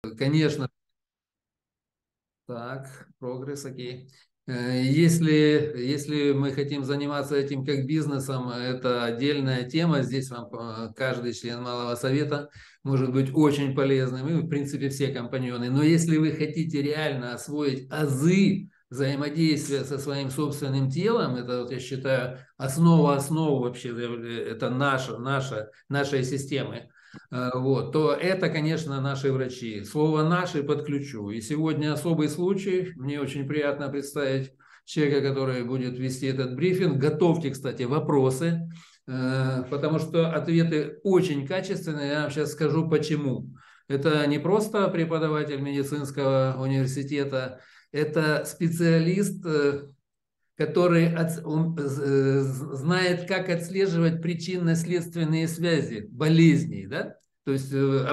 Конечно, так, прогресс, окей. Если мы хотим заниматься этим как бизнесом, это отдельная тема. Здесь вам каждый член Малого Совета может быть очень полезным, и, в принципе, все компаньоны. Но если вы хотите реально освоить азы взаимодействия со своим собственным телом, это, вот, я считаю, основа основ вообще, это нашей системы, вот, то это, конечно, наши врачи. Слово «наши» подключу. И сегодня особый случай. Мне очень приятно представить человека, который будет вести этот брифинг. Готовьте, кстати, вопросы, потому что ответы очень качественные. Я вам сейчас скажу, почему. Это не просто преподаватель медицинского университета, это специалист, который знает, как отслеживать причинно-следственные связи болезней, да? То есть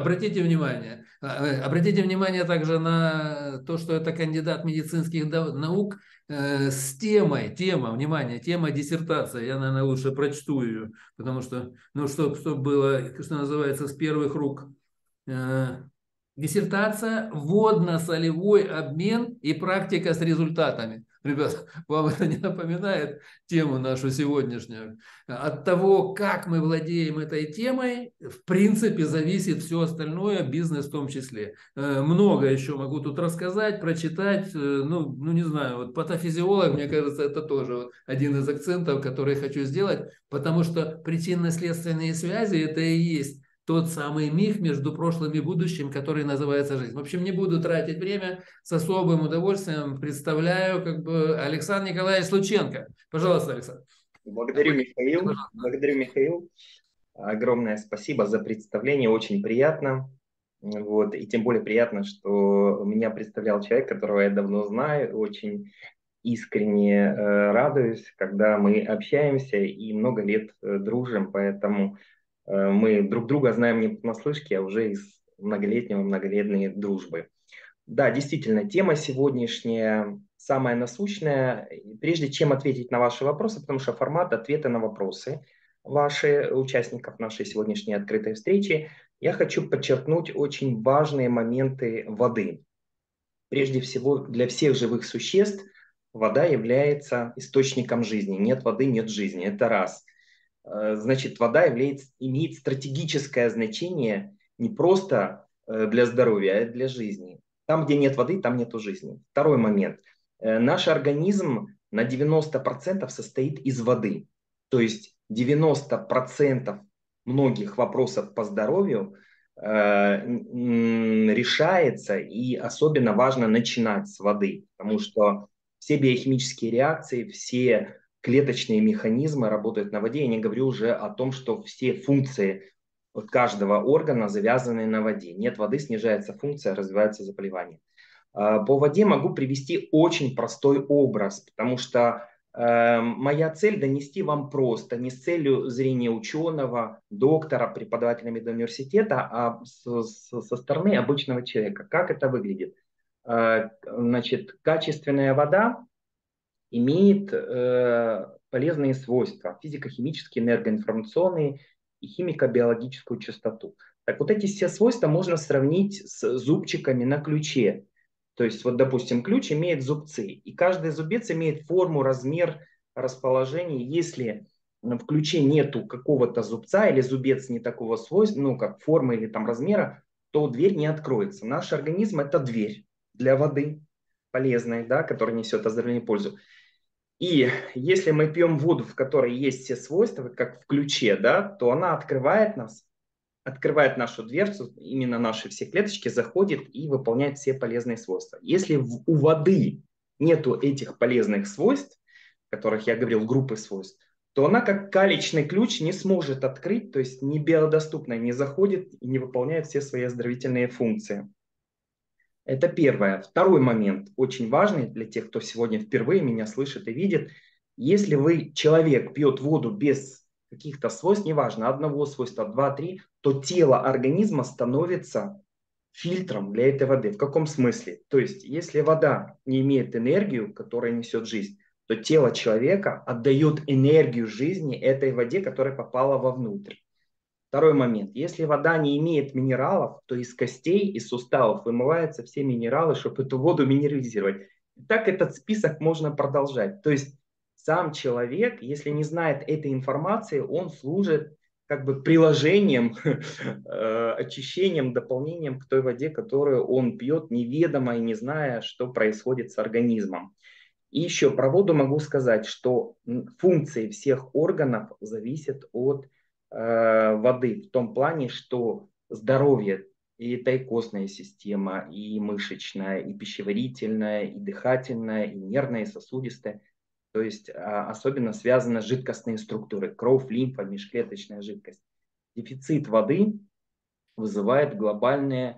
обратите внимание также на то, что это кандидат медицинских наук с внимание, тема диссертация. Я, наверное, лучше прочту ее, потому что, ну, чтобы было, что называется, с первых рук. Э, Диссертация «Водно-солевой обмен и практика с результатами». Ребят, вам это не напоминает тему нашу сегодняшнюю? От того, как мы владеем этой темой, в принципе, зависит все остальное, бизнес в том числе. Много еще могу тут рассказать, прочитать. Ну не знаю, вот патофизиолог, мне кажется, это тоже вот один из акцентов, который хочу сделать, потому что причинно-следственные связи – это и есть тот самый миф между прошлым и будущим, который называется жизнь. В общем, не буду тратить время, с особым удовольствием представляю как бы Александр Николаевич Лученко. Пожалуйста, Александр. Благодарю, Михаил. Благодарю, Михаил. Огромное спасибо за представление, очень приятно. Вот. И тем более приятно, что меня представлял человек, которого я давно знаю, очень искренне радуюсь, когда мы общаемся и много лет дружим, поэтому мы друг друга знаем не понаслышке, а уже из многолетней дружбы. Да, действительно, тема сегодняшняя самая насущная. Прежде чем ответить на ваши вопросы, потому что формат ответа на вопросы ваши, участников нашей сегодняшней открытой встречи, я хочу подчеркнуть очень важные моменты воды. Прежде всего, для всех живых существ вода является источником жизни. Нет воды, нет жизни. Это раз. Значит, вода имеет стратегическое значение не просто для здоровья, а для жизни. Там, где нет воды, там нету жизни. Второй момент. Наш организм на 90% состоит из воды. То есть 90% многих вопросов по здоровью решается, и особенно важно начинать с воды, потому что все биохимические реакции, все клеточные механизмы работают на воде. Я не говорю уже о том, что все функции каждого органа завязаны на воде. Нет воды, снижается функция, развивается заболевание. По воде могу привести очень простой образ, потому что моя цель донести вам просто, не с целью зрения ученого, доктора, преподавателя медуниверситета, а со стороны обычного человека. Как это выглядит? Значит, качественная вода имеет полезные свойства, физико-химические, энергоинформационные и химико-биологическую частоту. Так вот эти все свойства можно сравнить с зубчиками на ключе. То есть вот, допустим, ключ имеет зубцы, и каждый зубец имеет форму, размер, расположение. Если в ключе нету какого-то зубца или зубец не такого свойства, ну как формы или там размера, то дверь не откроется. Наш организм – это дверь для воды полезной, да, которая несет оздоровление и пользу. И если мы пьем воду, в которой есть все свойства, как в ключе, да, то она открывает нас, открывает нашу дверцу, именно наши все клеточки заходит и выполняет все полезные свойства. Если у воды нету этих полезных свойств, которых я говорил, группы свойств, то она как калечный ключ не сможет открыть, то есть не биодоступная, не заходит и не выполняет все свои оздоровительные функции. Это первое. Второй момент, очень важный для тех, кто сегодня впервые меня слышит и видит. Если человек пьет воду без каких-то свойств, неважно, одного свойства, два, три, то тело организма становится фильтром для этой воды. В каком смысле? То есть, если вода не имеет энергию, которая несет жизнь, то тело человека отдает энергию жизни этой воде, которая попала вовнутрь. Второй момент. Если вода не имеет минералов, то из костей, из суставов вымываются все минералы, чтобы эту воду минерализировать. И так этот список можно продолжать. То есть сам человек, если не знает этой информации, он служит как бы приложением, очищением, дополнением к той воде, которую он пьет, неведомо и не зная, что происходит с организмом. И еще про воду могу сказать, что функции всех органов зависят от воды в том плане, что здоровье и это и костная система, и мышечная, и пищеварительная, и дыхательная, и нервная, и сосудистая. То есть особенно связаны жидкостные структуры, кровь, лимфа, межклеточная жидкость. Дефицит воды вызывает глобальный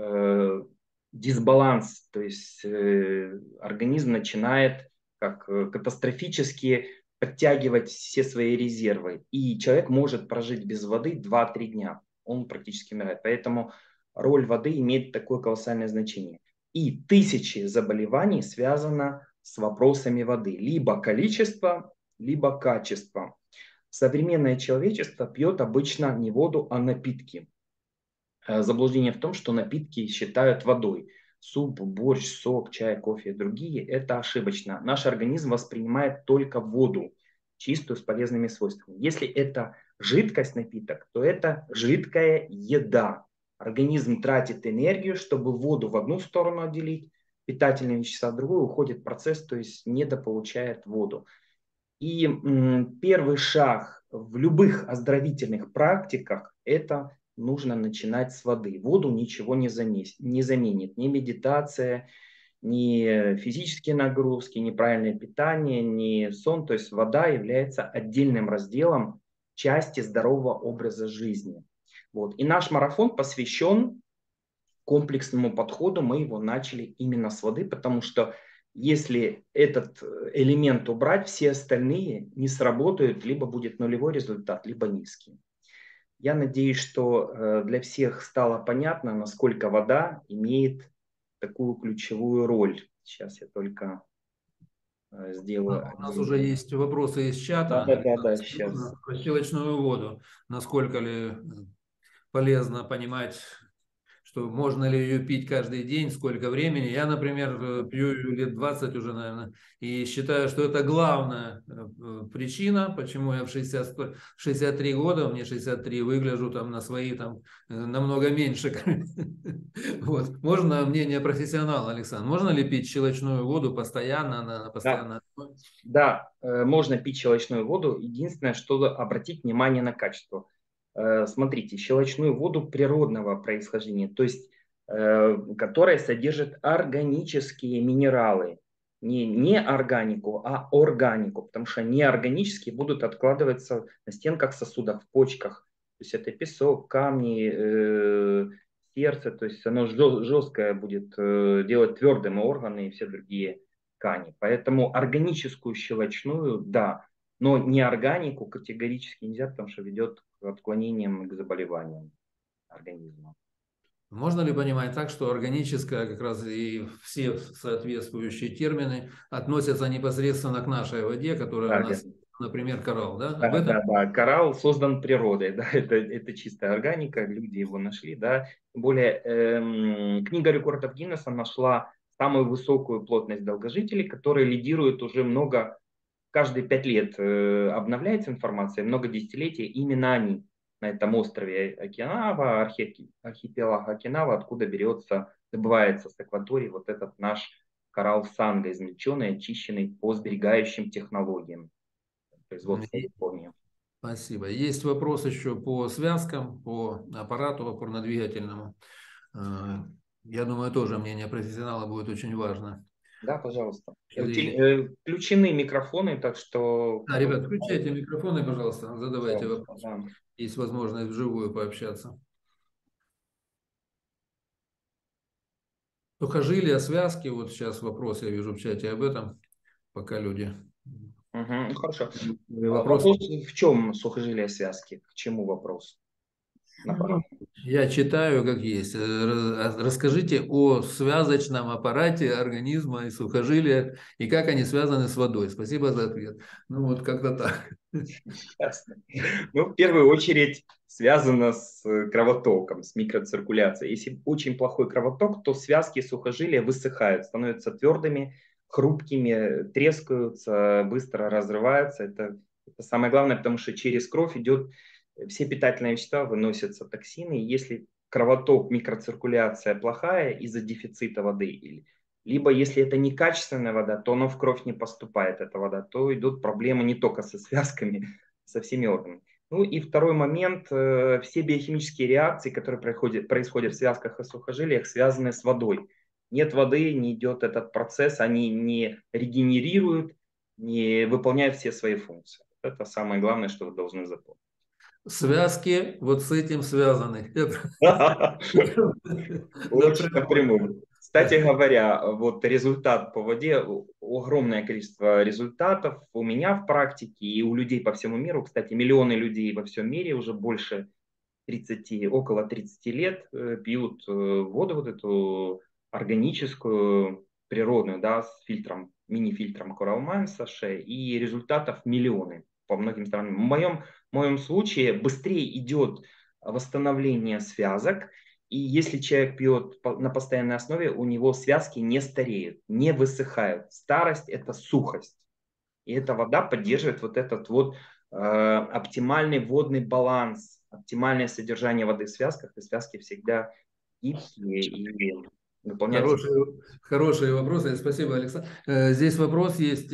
дисбаланс, то есть организм начинает как катастрофически подтягивать все свои резервы, и человек может прожить без воды 2-3 дня, он практически умирает. Поэтому роль воды имеет такое колоссальное значение. И тысячи заболеваний связано с вопросами воды, либо количество, либо качество. Современное человечество пьет обычно не воду, а напитки. Заблуждение в том, что напитки считают водой. Суп, борщ, сок, чай, кофе и другие – это ошибочно. Наш организм воспринимает только воду, чистую, с полезными свойствами. Если это жидкость напиток, то это жидкая еда. Организм тратит энергию, чтобы воду в одну сторону отделить, питательные вещества в другую, уходит процесс, то есть недополучает воду. И первый шаг в любых оздоровительных практиках – это нужно начинать с воды. Воду ничего не заменит. Ни медитация, ни физические нагрузки, ни правильное питание, ни сон. То есть вода является отдельным разделом части здорового образа жизни. Вот. И наш марафон посвящен комплексному подходу. Мы его начали именно с воды, потому что если этот элемент убрать, все остальные не сработают, либо будет нулевой результат, либо низкий. Я надеюсь, что для всех стало понятно, насколько вода имеет такую ключевую роль. Сейчас я только сделаю У нас один. уже есть вопросы из Да, чата. да, да, Александр, да, скажите, сейчас. про щелочную воду. Насколько ли полезно понимать, что можно ли ее пить каждый день, сколько времени. Я, например, пью ее лет 20 уже, наверное, и считаю, что это главная причина, почему я в 63 года, мне 63, выгляжу там на свои там намного меньше. Вот. Можно мнение профессионала, Александр? Можно ли пить щелочную воду постоянно, на Да, постоянно? да, можно пить щелочную воду. Единственное, что обратить внимание на качество. Смотрите, щелочную воду природного происхождения, то есть которая содержит органические минералы. Не органику, а органику, потому что неорганические будут откладываться на стенках сосудов, в почках. То есть это песок, камни, сердце, то есть оно жесткое будет делать твердым органы и все другие ткани. Поэтому органическую щелочную, да, но не органику категорически нельзя, потому что ведет к отклонениям и к заболеваниям организма. Можно ли понимать так, что органическое, как раз и все соответствующие термины относятся непосредственно к нашей воде, которая у Да, нас, например, коралл, да? Об да, этом? да, да. Коралл создан природой, да, это чистая органика, люди его нашли, да. Тем более книга рекордов Гиннесса нашла самую высокую плотность долгожителей, которые лидируют уже каждые 5 лет обновляется информация, много десятилетий, именно они на этом острове Окинава, архипелаг Окинава, откуда добывается с акватории вот этот наш коралл санго, измельченный, очищенный по сберегающим технологиям производства в Японии. Спасибо. Есть вопрос еще по связкам, по аппарату опорно-двигательному. Я думаю, тоже мнение профессионала будет очень важно. Да, пожалуйста. Зрителей. Включены микрофоны, так что Да, кто ребят, включайте микрофоны, пожалуйста, задавайте пожалуйста, вопросы. да. Есть возможность вживую пообщаться. Сухожилия, связки, вот сейчас вопрос я вижу в чате об этом, пока люди. Хорошо. Вопрос. Вопрос в чем сухожилие связки? К чему вопрос? направлено. Я читаю, как есть. Расскажите о связочном аппарате организма и сухожилия, и как они связаны с водой. Спасибо за ответ. Ну вот как-то так. Ясно. Ну, в первую очередь связано с кровотоком, с микроциркуляцией. Если очень плохой кровоток, то связки сухожилия высыхают, становятся твердыми, хрупкими, трескаются, быстро разрываются. Это самое главное, потому что через кровь идет все питательные вещества, выносятся токсины. И если кровоток, микроциркуляция плохая из-за дефицита воды, либо если это некачественная вода, то она в кровь не поступает, эта вода, то идут проблемы не только со связками, со всеми органами. Ну и второй момент, все биохимические реакции, которые происходят в связках и сухожилиях, связаны с водой. Нет воды, не идет этот процесс, они не регенерируют, не выполняют все свои функции. Это самое главное, что вы должны запомнить. Связки вот с этим связаны. Очень напрямую. Кстати Да. говоря, вот результат по воде, огромное количество результатов у меня в практике и у людей по всему миру. Кстати, миллионы людей во всем мире уже больше 30, около 30 лет пьют воду вот эту органическую, природную, да, с фильтром, мини-фильтром Coralmine Sachet, и результатов миллионы по многим странам. В моем случае быстрее идет восстановление связок, и если человек пьет на постоянной основе, у него связки не стареют, не высыхают. Старость – это сухость. И эта вода поддерживает вот этот вот оптимальный водный баланс, оптимальное содержание воды в связках, и связки всегда гибкие и выполняют все. Хорошие вопросы. Спасибо, Александр. Здесь вопрос есть,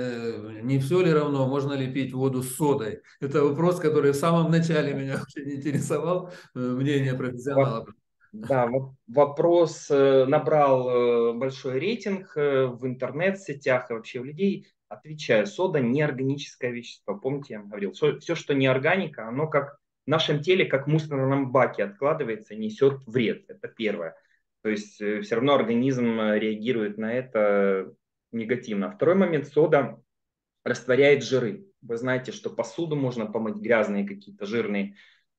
не все ли равно, можно ли пить воду с содой? Это вопрос, который в самом начале меня очень интересовал, мнение профессионала. Да, вопрос набрал большой рейтинг в интернет-сетях и вообще у людей. Отвечаю, сода не органическое вещество. Помните, я вам говорил, все, что не органика, оно как в нашем теле, как в мусорном баке откладывается и несет вред. Это первое. То есть все равно организм реагирует на это негативно. Второй момент, сода растворяет жиры. Вы знаете, что посуду можно помыть, грязные какие-то жирные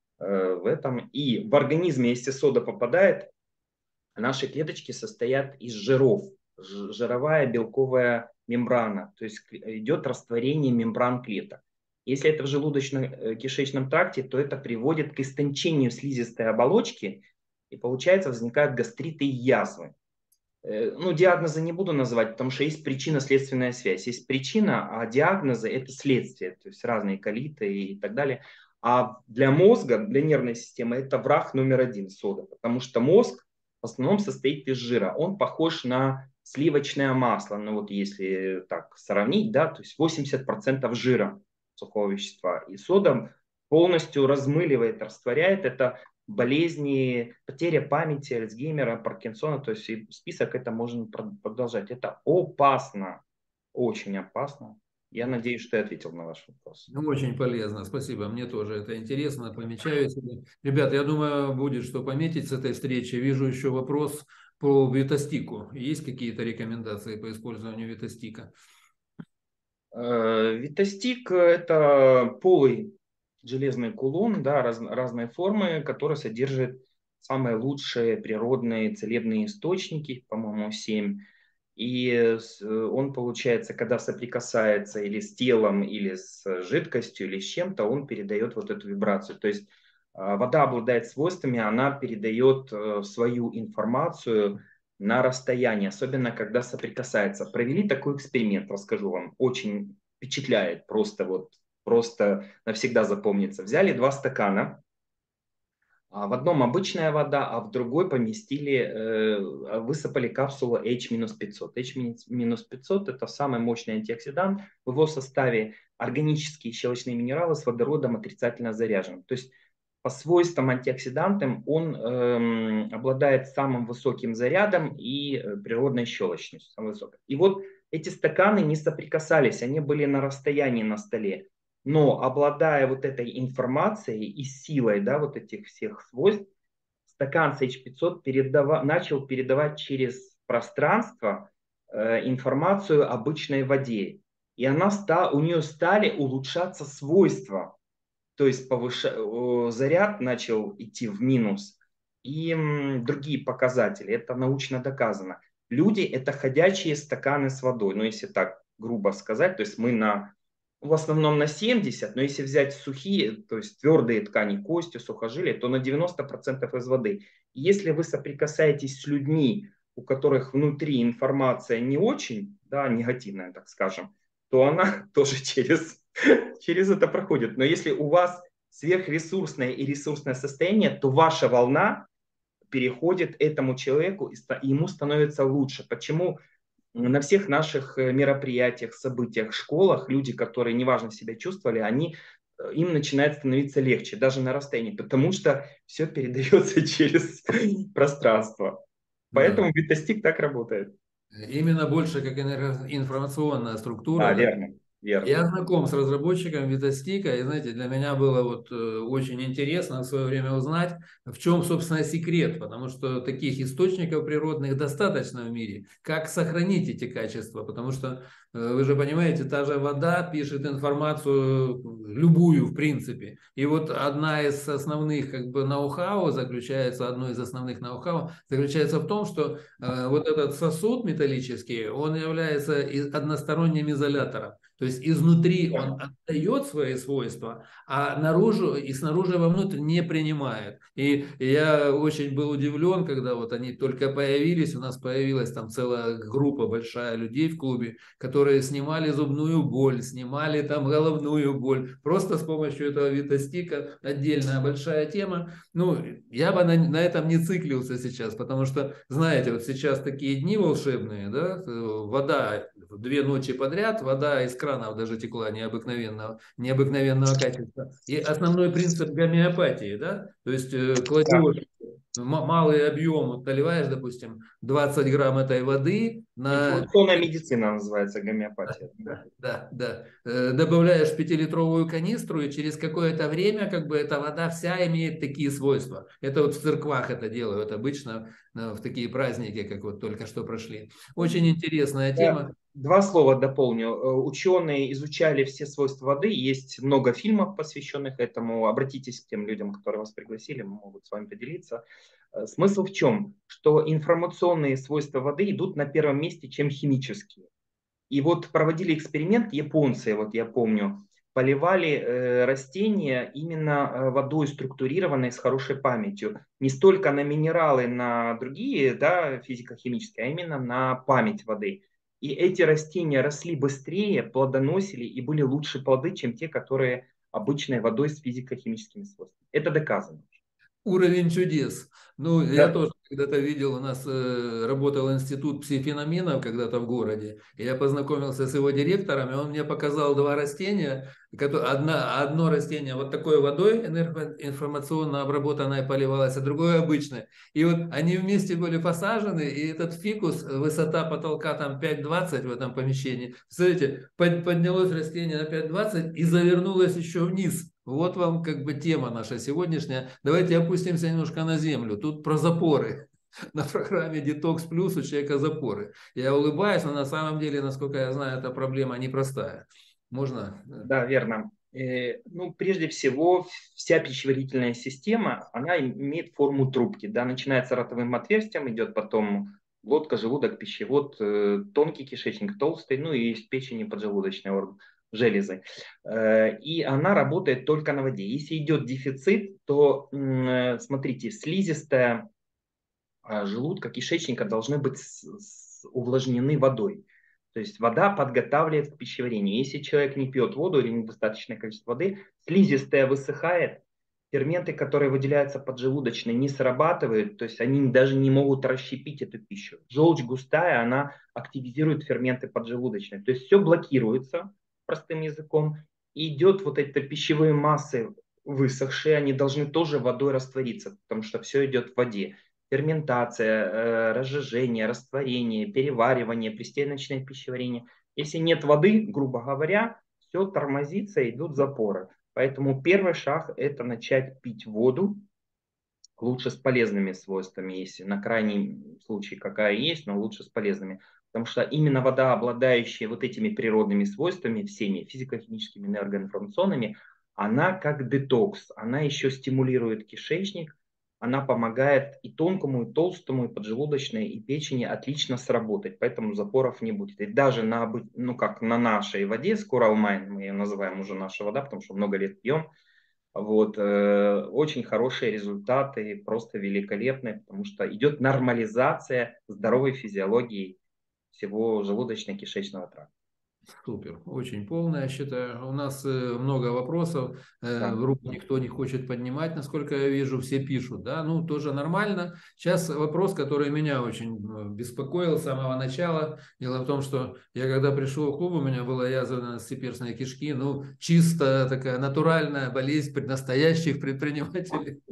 в этом. И в организме, если сода попадает, наши клеточки состоят из жиров. Жировая белковая мембрана. То есть идет растворение мембран клеток. Если это в желудочно-кишечном тракте, то это приводит к истончению слизистой оболочки, и получается возникают гастриты и язвы. Ну, диагнозы не буду называть, потому что есть причинно-следственная связь. Есть причина, а диагнозы – это следствие, то есть разные колиты и так далее. А для мозга, для нервной системы это враг номер один – сода, потому что мозг в основном состоит из жира. Он похож на сливочное масло, ну вот если так сравнить, да, то есть 80% жира сухого вещества. И сода полностью размыливает, растворяет это болезни, потеря памяти, Альцгеймера, Паркинсона, то есть и список это можно продолжать. Это опасно, очень опасно. Я надеюсь, что я ответил на ваш вопрос. Ну, очень полезно, спасибо. Мне тоже это интересно, помечаю себе. Ребят, я думаю, будет что пометить с этой встречи. Вижу еще вопрос по витастику. Есть какие-то рекомендации по использованию витастика? Витастик – это полый железный кулон, да, разной формы, который содержит самые лучшие природные целебные источники, по-моему, 7. И он, получается, когда соприкасается или с телом, или с жидкостью, или с чем-то, он передает вот эту вибрацию. То есть вода обладает свойствами, она передает свою информацию на расстоянии, особенно когда соприкасается. Провели такой эксперимент, расскажу вам, очень впечатляет, просто навсегда запомнится. Взяли 2 стакана, в одном обычная вода, а в другой высыпали капсулу H-500. H-500 это самый мощный антиоксидант. В его составе органические щелочные минералы с водородом отрицательно заряжен. То есть по свойствам антиоксидантам он обладает самым высоким зарядом и природной щелочностью. Самой высокой. И вот эти стаканы не соприкасались, они были на расстоянии на столе. Но обладая вот этой информацией и силой, да, вот этих всех свойств, стакан CH500 начал передавать через пространство информацию обычной воде. И у нее стали улучшаться свойства. то есть заряд начал идти в минус, и другие показатели. Это научно доказано. Люди – это ходячие стаканы с водой. Ну, если так грубо сказать, то есть мы в основном на 70, но если взять сухие, то есть твердые ткани, кости, сухожилия, то на 90% из воды. Если вы соприкасаетесь с людьми, у которых внутри информация не очень, да, негативная, так скажем, то она тоже через это проходит. Но если у вас сверхресурсное и ресурсное состояние, то ваша волна переходит этому человеку, и ему становится лучше. Почему на всех наших мероприятиях, событиях, школах люди, которые неважно себя чувствовали, им начинает становиться легче, даже на расстоянии, потому что все передается через пространство. Да. Поэтому Витастик так работает. Именно больше как информационная структура, Да, да. верно, верно. Я знаком с разработчиком Витастика, и, знаете, для меня было вот очень интересно в свое время узнать, в чем, собственно, секрет, потому что таких источников природных достаточно в мире. Как сохранить эти качества, потому что, вы же понимаете, та же вода пишет информацию любую, в принципе. И вот одна из основных, как бы, ноу-хау одно из основных ноу-хау заключается в том, что вот этот сосуд металлический, он является односторонним изолятором. То есть изнутри он отдает свои свойства, а наружу и снаружи вовнутрь не принимает. И я очень был удивлен, когда вот они только появились, у нас появилась там целая группа большая людей в клубе, которые снимали зубную боль, снимали там головную боль, просто с помощью этого Витастика. Отдельная большая тема. Ну, я бы на этом не циклился сейчас, потому что, знаете, вот сейчас такие дни волшебные, да, вода 2 ночи подряд, вода из кранов даже текла необыкновенного качества. И основной принцип гомеопатии, да, то есть Да. кладешь малый объем, вот наливаешь, допустим, 20 грамм этой воды на Информационная медицина называется гомеопатия. да. Добавляешь 5-литровую канистру, и через какое-то время как бы эта вода вся имеет такие свойства. Это вот в церквах это делают обычно в такие праздники, как вот только что прошли. Очень интересная Я тема. 2 слова дополню. Ученые изучали все свойства воды. Есть много фильмов, посвященных этому. Обратитесь к тем людям, которые вас пригласили, могут с вами поделиться. Смысл в чем? Что информационные свойства воды идут на первом месте, чем химические. И вот проводили эксперимент японцы, вот я помню, поливали растения именно водой структурированной с хорошей памятью. Не столько на минералы, на другие, да, физико-химические, а именно на память воды. И эти растения росли быстрее, плодоносили и были лучше плоды, чем те, которые обычной водой с физико-химическими свойствами. Это доказано. Уровень чудес. Ну, я Да, тоже когда-то видел, у нас работал институт псифеноменов когда-то в городе, и я познакомился с его директором, и он мне показал 2 растения, одно растение вот такой водой информационно обработанной поливалось, а другое обычное. И вот они вместе были посажены, и этот фикус, высота потолка там 5,20 в этом помещении, смотрите, поднялось растение на 5,20 и завернулось еще вниз. Вот вам как бы тема наша сегодняшняя. Давайте опустимся немножко на землю. Тут про запоры. На программе Detox Plus у человека запоры. Я улыбаюсь, но на самом деле, насколько я знаю, эта проблема непростая. Можно? да, верно. Ну, прежде всего, вся пищеварительная система, она имеет форму трубки. Да, начинается ротовым отверстием, идет потом глотка, желудок, пищевод, тонкий кишечник, толстый, ну и из печени поджелудочный орган, железы. И она работает только на воде. Если идет дефицит, то, смотрите, слизистая желудка, кишечника должны быть увлажнены водой. То есть вода подготавливает к пищеварению. Если человек не пьет воду или недостаточное количество воды, слизистая высыхает, ферменты, которые выделяются поджелудочной, не срабатывают, то есть они даже не могут расщепить эту пищу. Желчь густая, она активизирует ферменты поджелудочной. То есть все блокируется простым языком. И идет вот эти пищевые массы высохшие, они должны тоже водой раствориться, потому что все идет в воде. Ферментация, разжижение, растворение, переваривание, пристеночное пищеварение. Если нет воды, грубо говоря, все тормозится, идут запоры. Поэтому первый шаг – это начать пить воду, лучше с полезными свойствами, если на крайний случай какая есть, но лучше с полезными. Потому что именно вода, обладающая вот этими природными свойствами, всеми физико-химическими, энергоинформационными, Она как детокс, она еще стимулирует кишечник, она помогает и тонкому, и толстому, и поджелудочной, и печени отлично сработать, поэтому запоров не будет. И даже на, ну как на нашей воде, с Coral мы ее называем уже наша вода, потому что много лет пьем, вот, очень хорошие результаты, просто великолепные, потому что идет нормализация здоровой физиологии всего желудочно-кишечного тракта. Супер, очень полно, я считаю. У нас много вопросов, Да. руку никто не хочет поднимать, насколько я вижу, все пишут, да, ну, тоже нормально. Сейчас вопрос, который меня очень беспокоил с самого начала. Дело в том, что я когда пришел в клуб, у меня была язва перстной кишки, ну, чисто такая натуральная болезнь настоящих предпринимателей.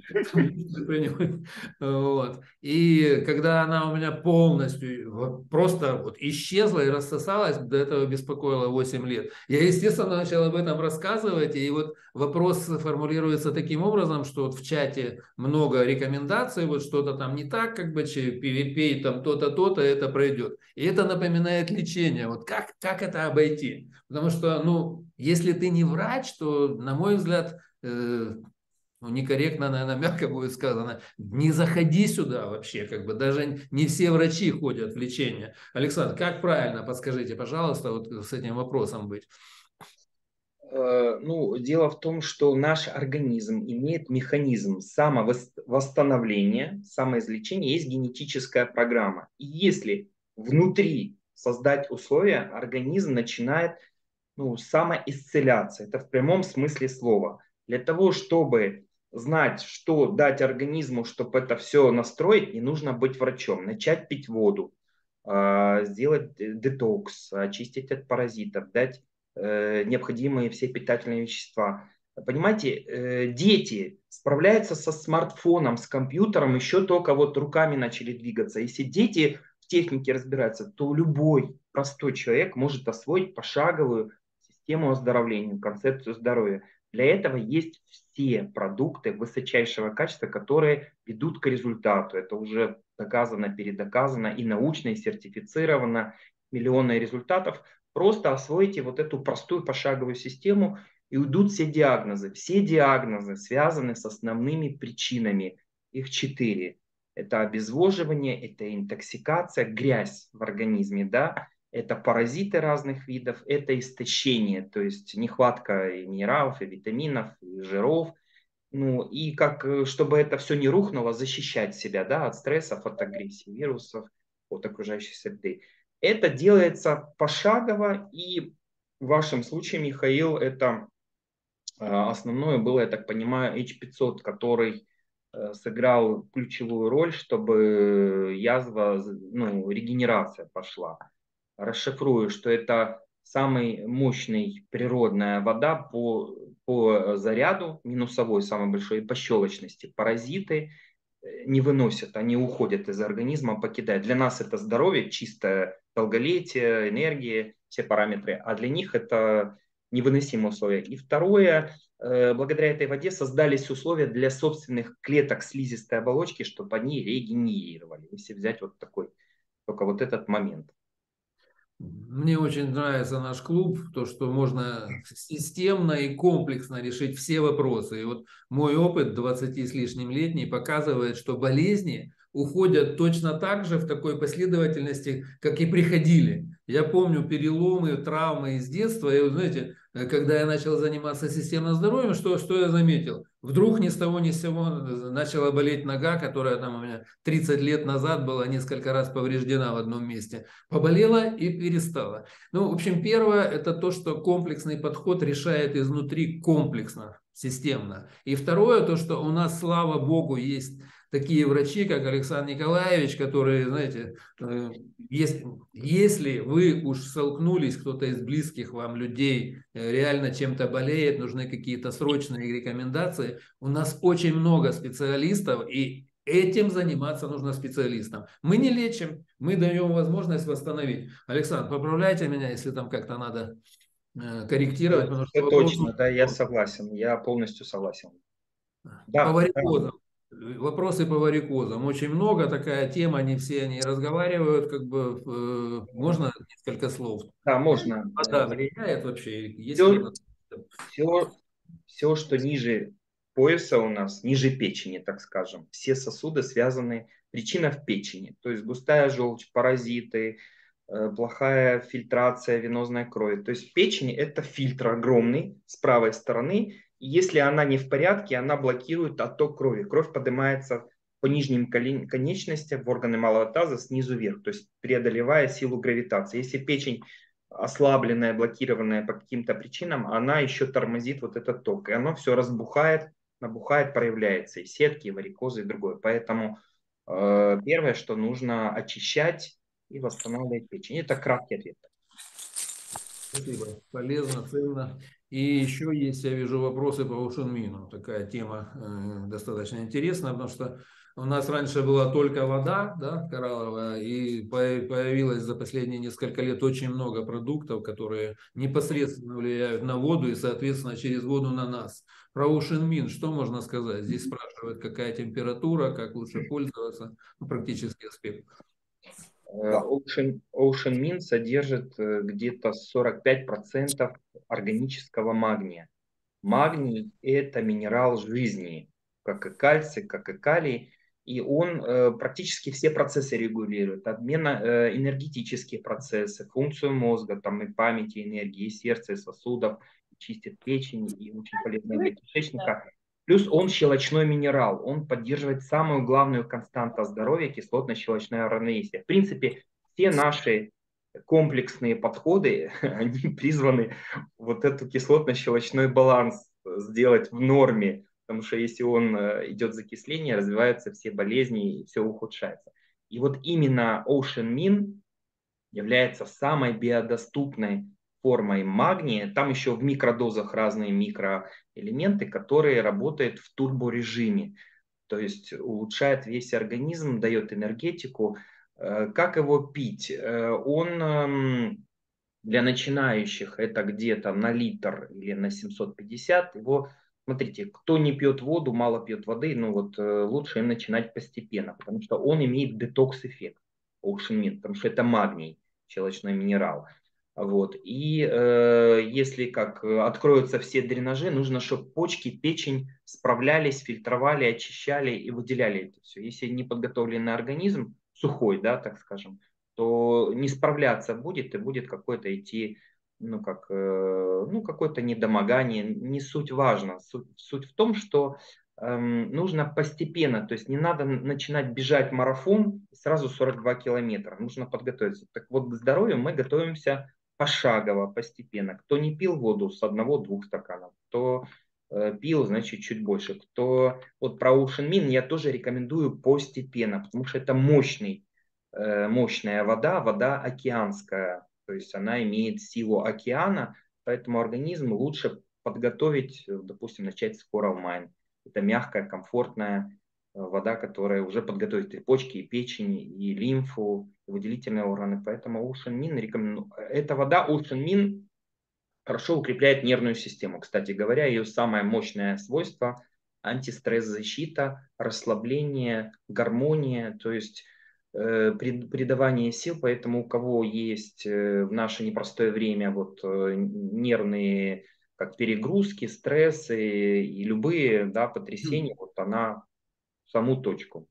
Вот. И когда она у меня полностью просто вот исчезла и рассосалась, до этого беспокоило 8 лет. Я, естественно, начал об этом рассказывать, и вот вопрос формулируется таким образом, что вот в чате много рекомендаций, вот что-то там не так, как бы пей там то-то, то-то, это пройдет. И это напоминает лечение. Вот как это обойти? Потому что, ну, если ты не врач, то, на мой взгляд, ну, некорректно, наверное, мягко будет сказано, не заходи сюда вообще, как бы даже не все врачи ходят в лечение. Александр, как правильно, подскажите, пожалуйста, вот с этим вопросом быть? Ну, дело в том, что наш организм имеет механизм самовосстановления, самоизлечения, есть генетическая программа. И если внутри создать условия, организм начинает самоисцеляться. Это в прямом смысле слова. Для того, чтобы знать, что дать организму, чтобы это все настроить, не нужно быть врачом. Начать пить воду, сделать детокс, очистить от паразитов, дать необходимые все питательные вещества. Понимаете, дети справляются со смартфоном, с компьютером, еще только вот руками начали двигаться. Если дети в технике разбираются, то любой простой человек может освоить пошаговую систему оздоровления, концепцию здоровья. Для этого есть все продукты высочайшего качества, которые ведут к результату. Это уже доказано, передоказано и научно, и сертифицировано. Миллионы результатов. Просто освоите вот эту простую пошаговую систему, и уйдут все диагнозы. Все диагнозы связаны с основными причинами. Их 4. Это обезвоживание, это интоксикация, грязь в организме, да, это паразиты разных видов, это истощение, то есть нехватка и минералов, и витаминов, и жиров. Ну и как, чтобы это все не рухнуло, защищать себя, да, от стрессов, от агрессии, вирусов, от окружающей среды. Это делается пошагово, и в вашем случае, Михаил, это основное было, я так понимаю, H500, который сыграл ключевую роль, чтобы язва, ну, регенерация пошла. Расшифрую, что это самый мощный природная вода по заряду, минусовой самый большой, и по щелочности. Паразиты не выносят, они уходят из организма, покидают. Для нас это здоровье, чистое долголетие, энергия, все параметры, а для них это невыносимые условия. И второе, благодаря этой воде создались условия для собственных клеток слизистой оболочки, чтобы они регенерировали. Если взять вот такой, только вот этот момент. Мне очень нравится наш клуб, то, что можно системно и комплексно решить все вопросы. И вот мой опыт 20 с лишним летний показывает, что болезни уходят точно так же в такой последовательности, как и приходили. Я помню переломы, травмы из детства. И, вот, знаете, когда я начал заниматься системным здоровьем, что я заметил? Вдруг ни с того ни с сего начала болеть нога, которая там у меня 30 лет назад была несколько раз повреждена в одном месте. Поболела и перестала. Ну, в общем, первое – это то, что комплексный подход решает изнутри комплексно, системно. И второе – то, что у нас, слава богу, есть такие врачи, как Александр Николаевич, которые, знаете, если вы уж столкнулись, кто-то из близких вам людей реально чем-то болеет, нужны какие-то срочные рекомендации, у нас очень много специалистов, и этим заниматься нужно специалистам. Мы не лечим, мы даем возможность восстановить. Александр, поправляйте меня, если там как-то надо корректировать, потому что Это вопрос точно, да, я согласен, я полностью согласен. по Да, да. варикозам. Вопросы по варикозам. Очень много, такая тема, не все они разговаривают, как бы, можно несколько слов. Да, Как можно. вода влияет вообще, есть ли Все, она? все, все, что ниже пояса у нас, ниже печени, так скажем, все сосуды связаны, причина в печени. То есть густая желчь, паразиты, плохая фильтрация венозной крови. То есть печень – это фильтр огромный с правой стороны. И если она не в порядке, она блокирует отток крови. Кровь поднимается по нижним конечностям в органы малого таза снизу вверх, то есть преодолевая силу гравитации. Если печень ослабленная, блокированная по каким-то причинам, она еще тормозит вот этот ток. И оно все разбухает, набухает, проявляется и сетки, и варикозы, и другое. Поэтому первое, что нужно очищать и восстанавливать печень. Это краткий ответ. Спасибо. Полезно, ценно. И еще есть, я вижу, вопросы по Ушинмину. Такая тема достаточно интересная, потому что у нас раньше была только вода, да, коралловая, и появилось за последние несколько лет очень много продуктов, которые непосредственно влияют на воду и, соответственно, через воду на нас. Про Ушинмин что можно сказать? Здесь спрашивают, какая температура, как лучше пользоваться, ну, практический аспект. Ocean Mint содержит где-то 45% органического магния. Магний – это минерал жизни, как и кальций, как и калий. И он практически все процессы регулирует. Энергетические процессы, функцию мозга, там и памяти, энергии, и сердца, и сосудов, чистит печень и очень полезный для кишечника. Плюс он щелочной минерал, он поддерживает самую главную константу здоровья – кислотно-щелочное равновесие. В принципе, все наши комплексные подходы, они призваны вот этот кислотно-щелочной баланс сделать в норме, потому что если он идет закисление, развиваются все болезни и все ухудшается. И вот именно Ocean Min является самой биодоступной формой магния. Там еще в микродозах разные микроэлементы, которые работают в турборежиме. То есть улучшает весь организм, дает энергетику. Как его пить? Он для начинающих это где-то на литр или на 750. Его, смотрите, кто не пьет воду, мало пьет воды, ну вот лучше им начинать постепенно, потому что он имеет детокс-эффект, Ocean Mint, потому что это магний, щелочной минерал. Вот. И если как откроются все дренажи, нужно, чтобы почки, печень справлялись, фильтровали, очищали и выделяли это все. Если неподготовленный организм, сухой, да, так скажем, то не справляться будет, и будет какое-то идти, ну, как, ну, какое-то недомогание, не суть важно. Суть в том, что нужно постепенно, то есть не надо начинать бежать марафон сразу 42 километра, нужно подготовиться. Так вот, к здоровью мы готовимся пошагово, постепенно. Кто не пил воду с одного-двух стаканов, кто пил, значит, чуть больше. Кто вот про Ocean Min я тоже рекомендую постепенно, потому что это мощная вода, вода океанская, то есть она имеет силу океана, поэтому организм лучше подготовить, допустим, начать с Coral Mine. Это мягкая, комфортная вода, которая уже подготовит и почки, и печень, и лимфу, и выделительные органы. Поэтому Ocean Min рекомендую. Эта вода Ocean Min хорошо укрепляет нервную систему. Кстати говоря, ее самое мощное свойство – антистресс-защита, расслабление, гармония, то есть придавание сил. Поэтому у кого есть в наше непростое время вот нервные как перегрузки, стрессы и любые, да, потрясения, вот она в саму точку.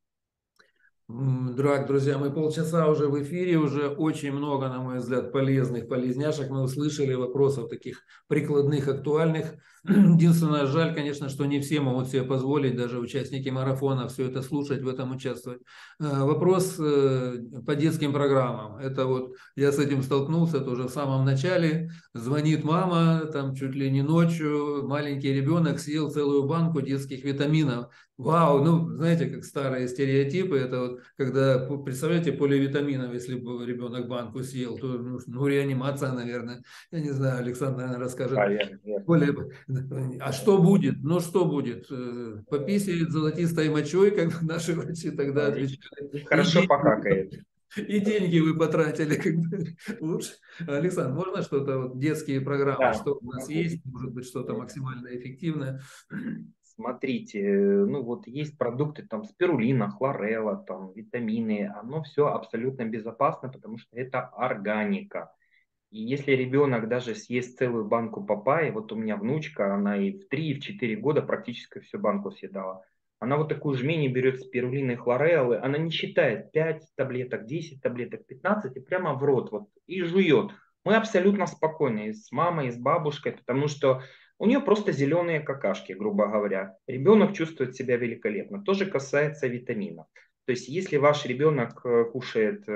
Дорогие друзья, мы полчаса уже в эфире, уже очень много, на мой взгляд, полезных полезняшек мы услышали, вопросов таких прикладных, актуальных. Единственное, жаль, конечно, что не все могут себе позволить, даже участники марафона, все это слушать, в этом участвовать. Вопрос по детским программам. Это вот я с этим столкнулся тоже в самом начале. Звонит мама, там чуть ли не ночью, маленький ребенок съел целую банку детских витаминов. Вау, ну, знаете, как старые стереотипы, это вот, когда, представляете, поливитаминов, если бы ребенок банку съел, то, ну, реанимация, наверное, я не знаю, Александр, наверное, расскажет. Верно, верно. А что будет? Ну, что будет? Пописает золотистой мочой, как наши врачи тогда отвечали. Хорошо покакает. И деньги вы потратили. Как бы. Лучше. Александр, можно что-то, вот, детские программы, Да, что у нас могу. есть, может быть, что-то максимально эффективное? Смотрите, ну вот есть продукты там спирулина, хлорелла, там витамины, оно все абсолютно безопасно, потому что это органика. И если ребенок даже съест целую банку папайи, вот у меня внучка, она и в 3, и в 4 года практически всю банку съедала. Она вот такую жмени берет спирулины и хлореллы, она не считает 5 таблеток, 10 таблеток, 15 и прямо в рот вот и жует. Мы абсолютно спокойны и с мамой, и с бабушкой, потому что у нее просто зеленые какашки, грубо говоря. Ребенок чувствует себя великолепно. То же касается витаминов. То есть если ваш ребенок кушает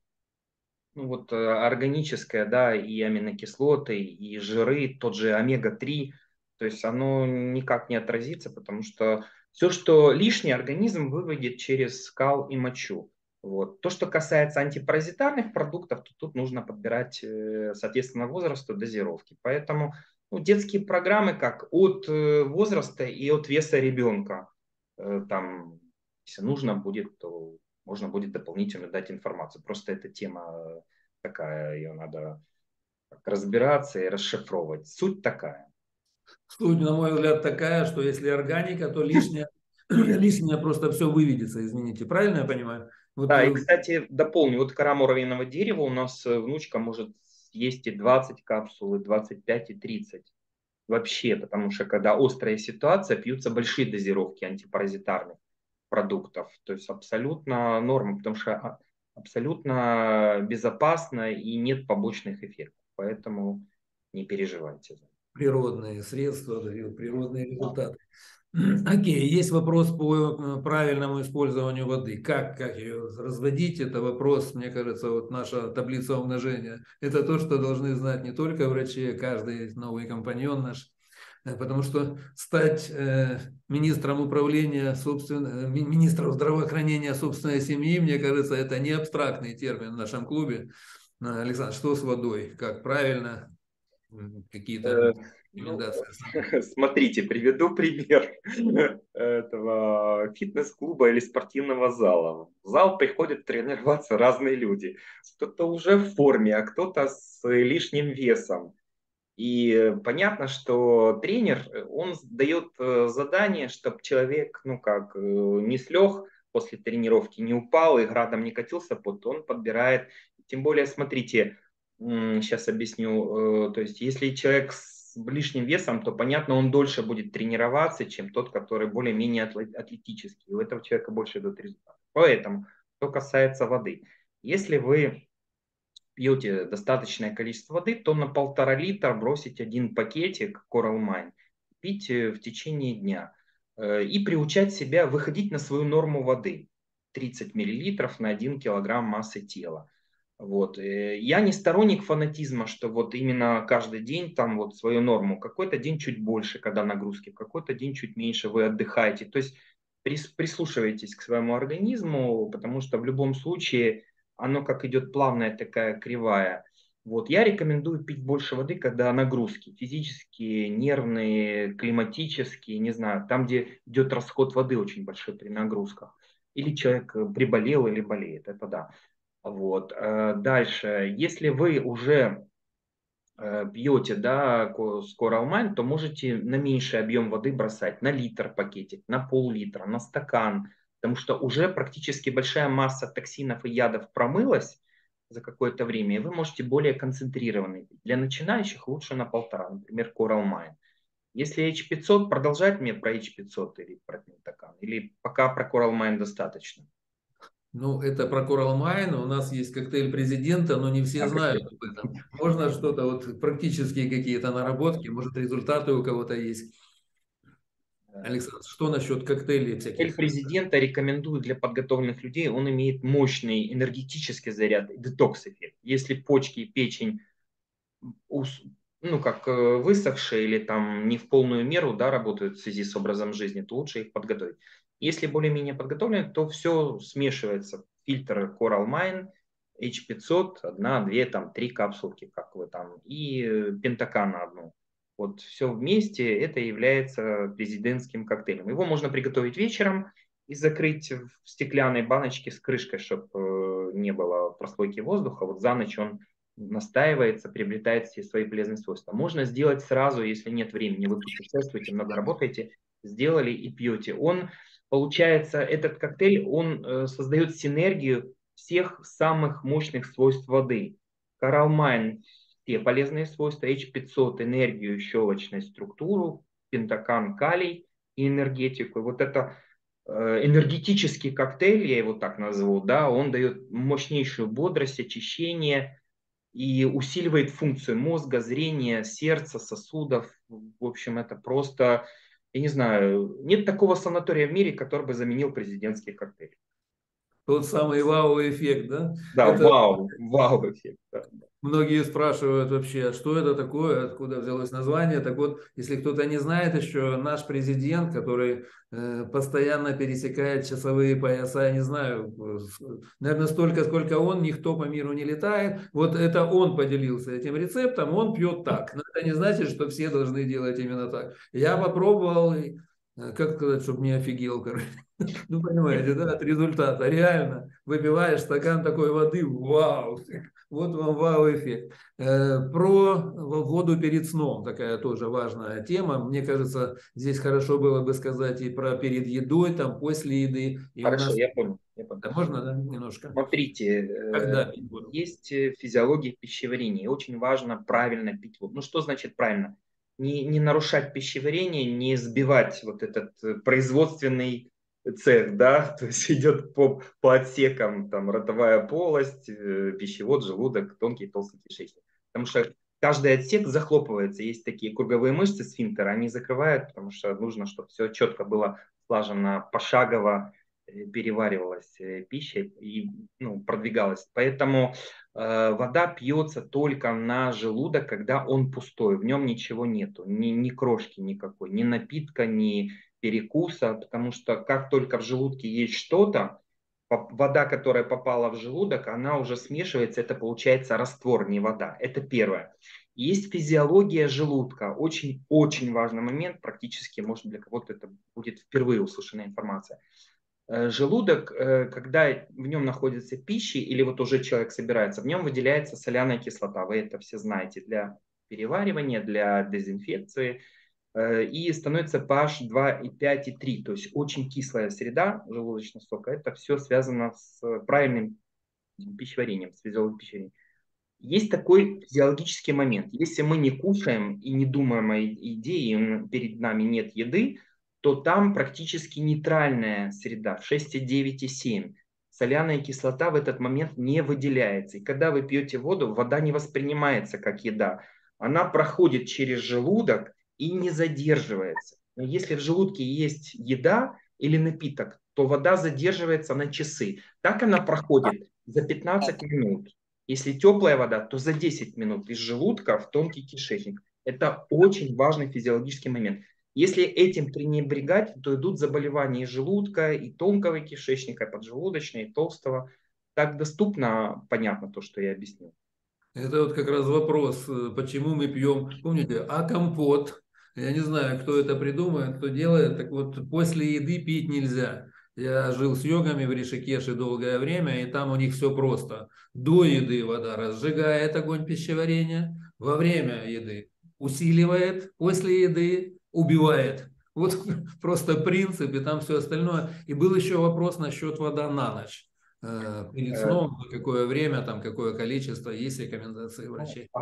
ну вот органическое, да, и аминокислоты, и жиры, тот же омега-3, то есть оно никак не отразится, потому что все, что лишнее, организм выводит через кал и мочу. Вот. То, что касается антипаразитарных продуктов, то тут нужно подбирать, соответственно, возрасту дозировки. Поэтому ну, детские программы как от возраста и от веса ребенка. Там, если нужно будет, то можно будет дополнительно дать информацию. Просто эта тема такая, ее надо разбираться и расшифровывать. Суть такая. Суть, на мой взгляд, такая, что если органика, то лишнее, лишнее просто все выведется, извините. Правильно я понимаю? Вот Да, и, кстати, дополню, вот кора муравьиного дерева у нас внучка может есть и 20 капсул, и 25, и 30. Вообще, потому что когда острая ситуация, пьются большие дозировки антипаразитарных продуктов. То есть абсолютно норма, потому что абсолютно безопасно и нет побочных эффектов. Поэтому не переживайте. природные средства дают природные Да. результаты. Окей, есть вопрос по правильному использованию воды. Как ее разводить? Это вопрос, мне кажется, вот наша таблица умножения. Это то, что должны знать не только врачи, а каждый новый компаньон наш. Потому что стать министром управления, министром здравоохранения собственной семьи, мне кажется, это не абстрактный термин в нашем клубе. Александр, что с водой? Как правильно? Какие-то Э, Ну, рекомендации? смотрите, приведу пример этого фитнес-клуба или спортивного зала. В зал приходят тренироваться разные люди. Кто-то уже в форме, а кто-то с лишним весом. И понятно, что тренер, он дает задание, чтобы человек, ну как, не слег после тренировки, не упал и градом не катился, вот он подбирает. Тем более, смотрите, сейчас объясню, то есть если человек с лишним весом, то понятно, он дольше будет тренироваться, чем тот, который более-менее атлетический. У этого человека больше идут результаты. Поэтому, что касается воды, если вы пьете достаточное количество воды, то на 1,5 литра бросить один пакетик Coral Mine, пить в течение дня и приучать себя выходить на свою норму воды. 30 миллилитров на 1 килограмм массы тела. Вот. Я не сторонник фанатизма, что вот именно каждый день там вот свою норму. Какой-то день чуть больше, когда нагрузки, какой-то день чуть меньше, вы отдыхаете. То есть прислушивайтесь к своему организму, потому что в любом случае оно как идет плавная такая кривая. Вот. Я рекомендую пить больше воды, когда нагрузки физические, нервные, климатические, не знаю, там, где идет расход воды очень большой при нагрузках. Или человек приболел или болеет, это да. Вот. Дальше, если вы уже пьете, да, скоро алмайн, то можете на меньший объем воды бросать, на литр пакетик, на пол-литра, на стакан, потому что уже практически большая масса токсинов и ядов промылась за какое-то время, и вы можете более концентрированный пить. Для начинающих лучше на 1,5, например, Coral Mine. Если H500, продолжать мне про H500 или про Пентакан, или пока про Coral Mine достаточно? Ну, это про Coral Mine. У нас есть коктейль президента, но не все А знают какой? об этом. Можно что-то, вот практические какие-то наработки, может, результаты у кого-то есть. Александр, что насчет коктейлей Коктейль всяких? президента рекомендую для подготовленных людей. Он имеет мощный энергетический заряд, детокс-эффект. Если почки и печень ну, как высохшие или там не в полную меру, да, работают в связи с образом жизни, то лучше их подготовить. Если более-менее подготовлены, то все смешивается. Фильтр Coral Mine, H500, одна, две, там, три капсулки, как вы там, и пентакан на одну. Вот все вместе это является президентским коктейлем. Его можно приготовить вечером и закрыть в стеклянной баночке с крышкой, чтобы не было прослойки воздуха. Вот за ночь он настаивается, приобретает все свои полезные свойства. Можно сделать сразу, если нет времени, вы путешествуете, много работаете, сделали и пьете. Он, получается, этот коктейль, он создает синергию всех самых мощных свойств воды. Коралл Майн все полезные свойства, H500 энергию, щелочную структуру, пентакан калий и энергетику. Вот это энергетический коктейль, я его так назову, да, он дает мощнейшую бодрость, очищение и усиливает функцию мозга, зрения, сердца, сосудов. В общем, это просто, я не знаю, нет такого санатория в мире, который бы заменил президентский коктейль. Тот самый вау-эффект, да? Да, Это вау, вау эффект. Да. многие спрашивают вообще, а что это такое, откуда взялось название. Так вот, если кто-то не знает еще, наш президент, который постоянно пересекает часовые пояса, я не знаю, наверное, столько, сколько он, никто по миру не летает. Вот это он поделился этим рецептом, он пьет так. Но это не значит, что все должны делать именно так. Я попробовал, как сказать, чтобы не офигел, короче. Ну, понимаете, да, от результата. Реально, выпиваешь стакан такой воды, вау, вот вам вау-эффект. Про воду перед сном, такая тоже важная тема. Мне кажется, здесь хорошо было бы сказать и про перед едой, там, после еды. И у Хорошо, нас, я понял. Я понял. да, можно, да, немножко? Смотрите, Когда пить воду? есть физиология пищеварения. И очень важно правильно пить воду. Ну, что значит правильно? Не нарушать пищеварение, не сбивать вот этот производственный цех, да, то есть идет по отсекам, там, ротовая полость, пищевод, желудок, тонкий, толстый кишечник. Потому что каждый отсек захлопывается. Есть такие круговые мышцы сфинктера, они закрывают, потому что нужно, чтобы все четко было слажено, пошагово, переваривалась пища и ну, продвигалась. Поэтому вода пьется только на желудок, когда он пустой, в нем ничего нету, ни крошки никакой, ни напитка, ни перекуса, потому что как только в желудке есть что-то, вода, которая попала в желудок, она уже смешивается, это получается раствор, не вода. Это первое. Есть физиология желудка, очень-очень важный момент, практически, может, для кого-то это будет впервые услышанная информация. Желудок, когда в нем находится пища, или вот уже человек собирается, в нем выделяется соляная кислота. Вы это все знаете для переваривания, для дезинфекции. И становится pH 2, и 5, и 3. То есть очень кислая среда желудочного сока. Это все связано с правильным пищеварением, с физиологией пищеварения. Есть такой физиологический момент. Если мы не кушаем и не думаем о еде, и перед нами нет еды, то там практически нейтральная среда в 6,9 и 7. Соляная кислота в этот момент не выделяется. И когда вы пьете воду, вода не воспринимается как еда. Она проходит через желудок и не задерживается. Но если в желудке есть еда или напиток, то вода задерживается на часы. Так она проходит за 15 минут. Если теплая вода, то за 10 минут из желудка в тонкий кишечник. Это очень важный физиологический момент. Если этим пренебрегать, то идут заболевания и желудка, и тонкого кишечника, и поджелудочного, и толстого. Так доступно, понятно то, что я объяснил. Это вот как раз вопрос, почему мы пьем, помните, а компот, я не знаю, кто это придумает, кто делает, так вот, после еды пить нельзя. Я жил с йогами в Ришикеше долгое время, и там у них все просто. До еды вода разжигает огонь пищеварения, во время еды усиливает, после еды убивает. Вот просто принцип, и там все остальное. И был еще вопрос насчет вода на ночь. Перед Э, сном, на какое время, там, какое количество, есть рекомендации Ну, врачей.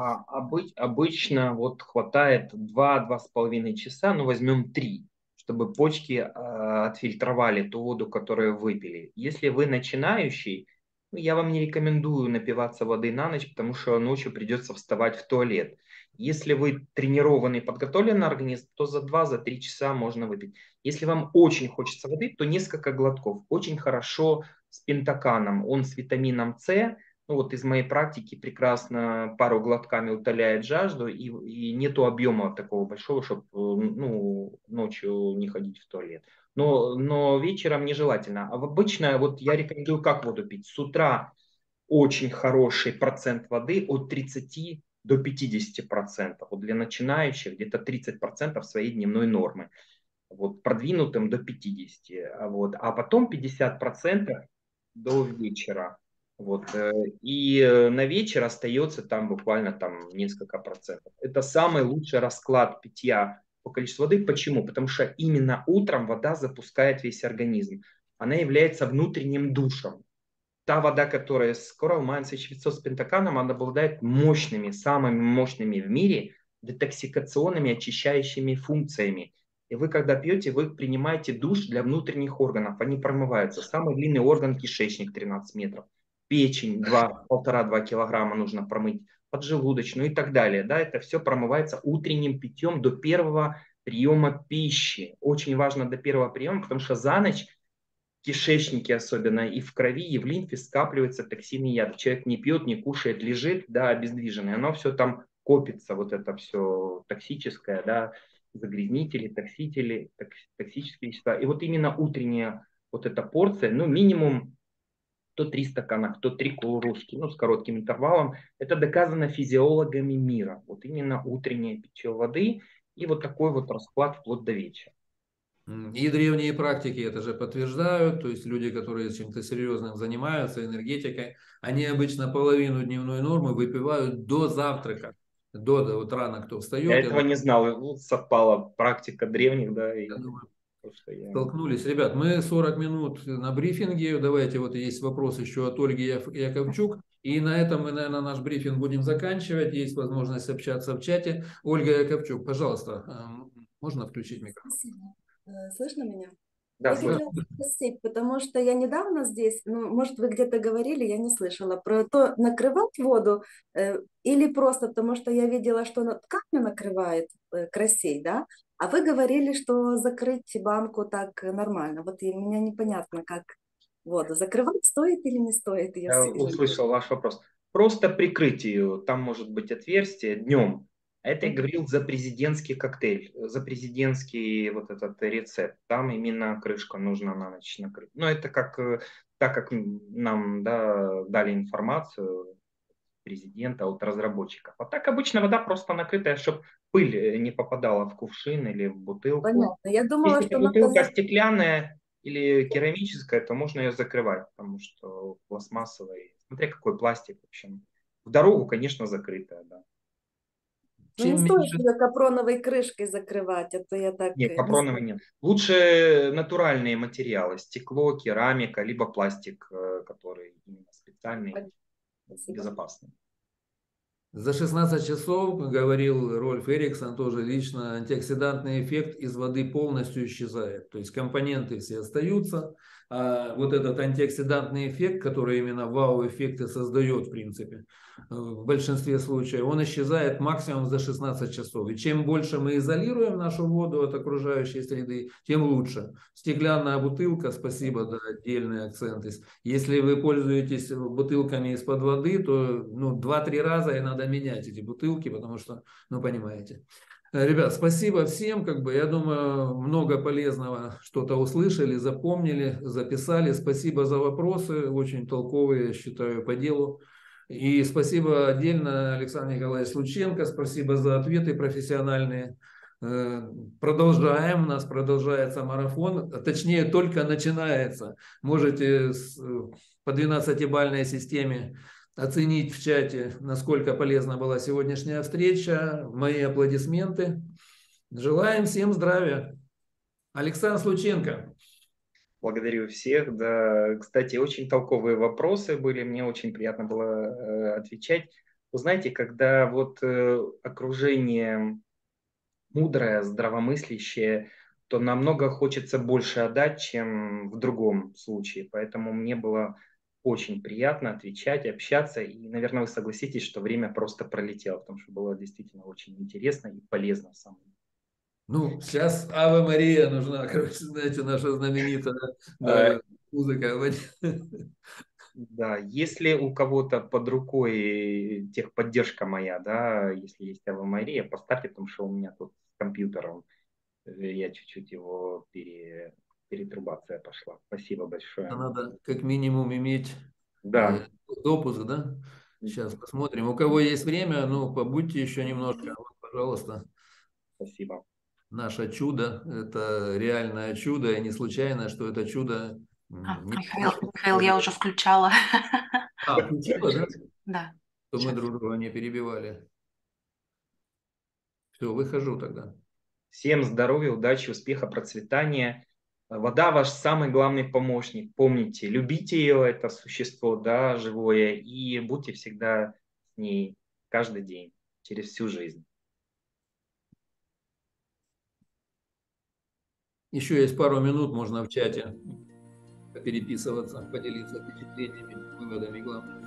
обычно вот хватает 2-2,5 часа, ну возьмем 3, чтобы почки отфильтровали ту воду, которую выпили. Если вы начинающий, ну, я вам не рекомендую напиваться воды на ночь, потому что ночью придется вставать в туалет. Если вы тренированный, подготовленный организм, то за 2-3 часа можно выпить. Если вам очень хочется воды, то несколько глотков. Очень хорошо с пентаканом, он с витамином С, ну вот из моей практики прекрасно пару глотками утоляет жажду, и нету объема такого большого, чтобы ну, ночью не ходить в туалет. Но вечером нежелательно. А обычно вот я рекомендую как воду пить. С утра очень хороший процент воды от 30 до 50%. Вот для начинающих где-то 30% своей дневной нормы. Вот, продвинутым до 50. А потом 50% до вечера. Вот, на вечер остается там буквально там несколько процентов. Это самый лучший расклад питья по количеству воды. Почему? Потому что именно утром вода запускает весь организм. Она является внутренним душем. та вода, которая с Coral Mines и Швецов с пентаканом, она обладает мощными, самыми мощными в мире детоксикационными очищающими функциями. И вы, когда пьете, вы принимаете душ для внутренних органов, они промываются. Самый длинный орган — кишечник, 13 метров. Печень 1,5-2 килограмма нужно промыть, поджелудочную и так далее. Да, это все промывается утренним питьем до первого приема пищи. Очень важно до первого приема, потому что за ночь в кишечнике особенно и в крови, и в лимфе скапливается токсин и яд. Человек не пьет, не кушает, лежит, да, обездвиженный. Оно все там копится, вот это все токсическое, да, загрязнители, токсители, токсические вещества. И вот именно утренняя вот эта порция, ну, минимум то 3 стакана, то 3 кружки, ну, с коротким интервалом. Это доказано физиологами мира. Вот именно утреннее питье воды и вот такой вот расклад вплоть до вечера. И древние практики это же подтверждают, то есть люди, которые чем-то серьезным занимаются, энергетикой, они обычно половину дневной нормы выпивают до завтрака, до вот рано кто Я встает, этого не знал. Вот совпала практика древних, да, я и думаю, то, что я... столкнулись. Ребят, мы 40 минут на брифинге, давайте вот есть вопрос еще от Ольги Яковчук, и на этом мы, наверное, наш брифинг будем заканчивать, есть возможность общаться в чате. Ольга Яковчук, пожалуйста, можно включить микрофон? Спасибо. Слышно меня? Да, Я Да. слышно. хотела спросить, потому что я недавно здесь, ну, может, вы где-то говорили, я не слышала, про то, накрывать воду или просто, потому что я видела, что тканью накрывает красей, да? А вы говорили, что закрыть банку так нормально. Вот и мне непонятно, как воду закрывать, стоит или не стоит ее Я сильно. услышал ваш вопрос. Просто прикрыть ее, там может быть отверстие днем. А это я говорил за президентский коктейль, за президентский вот этот рецепт. Там именно крышку нужно на ночь накрыть. Но это как, так как нам, да, дали информацию президента от разработчиков. А так обычно вода просто накрытая, чтобы пыль не попадала в кувшин или в бутылку. Понятно. Я думала, Если эта что надо бутылка стеклянная или керамическая, то можно ее закрывать, потому что пластмассовая, смотря какой пластик, в общем. В дорогу, конечно, закрытая, да. ну, не Чем стоит меньше ее капроновой крышкой закрывать, а то я так Нет, не капроновой знаю. нет. Лучше натуральные материалы, стекло, керамика, либо пластик, который именно специальный, Спасибо. безопасный. За 16 часов, говорил Рольф Эриксон, тоже лично, антиоксидантный эффект из воды полностью исчезает. То есть компоненты все остаются, а вот этот антиоксидантный эффект, который именно вау-эффекты создает, в принципе, в большинстве случаев, он исчезает максимум за 16 часов. И чем больше мы изолируем нашу воду от окружающей среды, тем лучше. Стеклянная бутылка, спасибо, да, отдельный акцент. Если вы пользуетесь бутылками из-под воды, то ну, 2-3 раза и надо менять эти бутылки, потому что, ну, понимаете. Ребят, спасибо всем. Как бы, я думаю, много полезного что-то услышали, запомнили, записали. Спасибо за вопросы, очень толковые, я считаю, по делу. И спасибо отдельно Александр Николаевич Лученко, спасибо за ответы профессиональные. Продолжаем, у нас продолжается марафон, точнее только начинается. Можете по 12-бальной системе оценить в чате, насколько полезна была сегодняшняя встреча. Мои аплодисменты. Желаем всем здравия. Александр Слученко. Благодарю всех. Да, кстати, очень толковые вопросы были, мне очень приятно было отвечать. Вы знаете, когда вот окружение мудрое, здравомыслящее, то намного хочется больше отдать, чем в другом случае. Поэтому мне было очень приятно отвечать, общаться. И, наверное, вы согласитесь, что время просто пролетело, потому что было действительно очень интересно и полезно самое. Ну, сейчас Ave Мария нужна, короче, знаете, наша знаменитая, Э, да, музыка. Да, если у кого-то под рукой техподдержка моя, да, если есть Ава Мария, поставьте, потому что у меня тут с компьютером, я чуть-чуть его перетрубация пошла. Спасибо большое. Надо как минимум иметь Да, допуск, да? Сейчас посмотрим. У кого есть время, ну, побудьте еще немножко. Вот, пожалуйста, спасибо. наше чудо. Это реальное чудо, и не случайно, что это чудо не Михаил, я уже включала. включила, да? Да. Чтобы мы Сейчас. друг друга не перебивали. Все, выхожу тогда. Всем здоровья, удачи, успеха, процветания. Вода ваш самый главный помощник. Помните, любите ее, это существо, да, живое, и будьте всегда с ней каждый день, через всю жизнь. Еще есть пару минут, можно в чате переписываться, поделиться впечатлениями, выводами главными.